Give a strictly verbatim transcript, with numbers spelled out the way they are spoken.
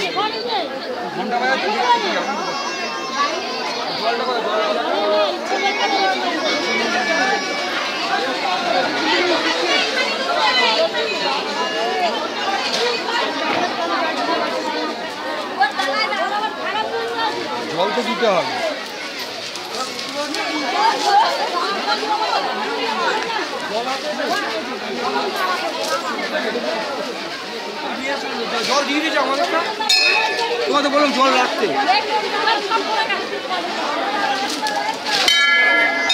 জল তো দিতে হবে। জল দিয়ে দিয়েছে আমাদেরটা, তোমাদের বললাম জল রাখতে।